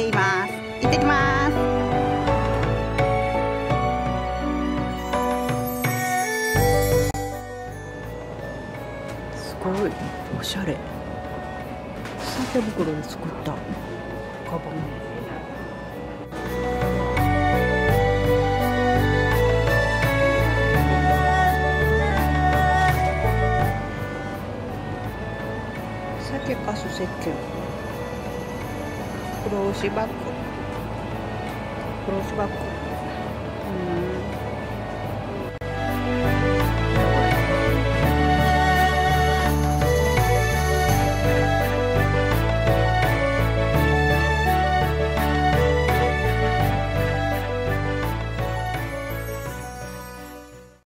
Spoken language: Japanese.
います。行ってきます。すごいおしゃれ。酒袋で作ったカバン。酒粕石鹸、クローシバッグ、クローシバッグ。